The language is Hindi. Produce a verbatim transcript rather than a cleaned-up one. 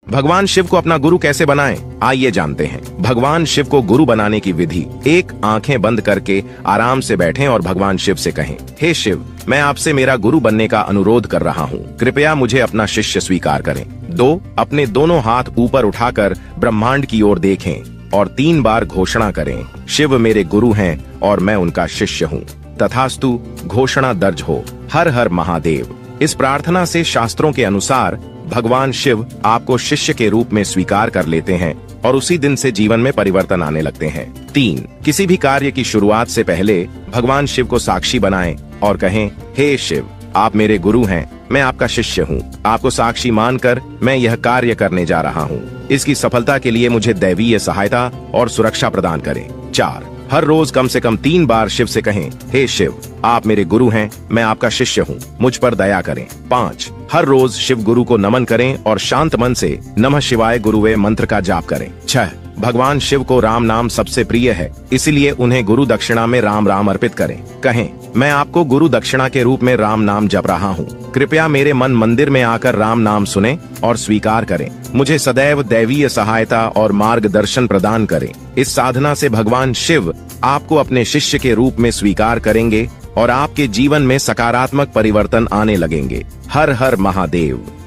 भगवान शिव को अपना गुरु कैसे बनाएं? आइए जानते हैं। भगवान शिव को गुरु बनाने की विधि। एक, आंखें बंद करके आराम से बैठें और भगवान शिव से कहें, हे शिव, मैं आपसे मेरा गुरु बनने का अनुरोध कर रहा हूँ, कृपया मुझे अपना शिष्य स्वीकार करें। दो, अपने दोनों हाथ ऊपर उठाकर ब्रह्मांड की ओर देखें और तीन बार घोषणा करें, शिव मेरे गुरु हैं और मैं उनका शिष्य हूँ। तथास्तु घोषणा दर्ज हो। हर हर महादेव। इस प्रार्थना से शास्त्रों के अनुसार भगवान शिव आपको शिष्य के रूप में स्वीकार कर लेते हैं और उसी दिन से जीवन में परिवर्तन आने लगते हैं। तीन, किसी भी कार्य की शुरुआत से पहले भगवान शिव को साक्षी बनाएं और कहें, हे शिव, आप मेरे गुरु हैं, मैं आपका शिष्य हूँ। आपको साक्षी मानकर मैं यह कार्य करने जा रहा हूँ। इसकी सफलता के लिए मुझे दैवीय सहायता और सुरक्षा प्रदान करें। चार, हर रोज कम से कम तीन बार शिव से कहें, हे शिव, आप मेरे गुरु हैं, मैं आपका शिष्य हूँ, मुझ पर दया करें। पाँच, हर रोज शिव गुरु को नमन करें और शांत मन से नमः शिवाय गुरुवे मंत्र का जाप करें। छह, भगवान शिव को राम नाम सबसे प्रिय है, इसलिए उन्हें गुरु दक्षिणा में राम राम अर्पित करें। कहें, मैं आपको गुरु दक्षिणा के रूप में राम नाम जप रहा हूँ, कृपया मेरे मन मंदिर में आकर राम नाम सुने और स्वीकार करें। मुझे सदैव दैवीय सहायता और मार्गदर्शन प्रदान करें। इस साधना से भगवान शिव आपको अपने शिष्य के रूप में स्वीकार करेंगे और आपके जीवन में सकारात्मक परिवर्तन आने लगेंगे। हर हर महादेव।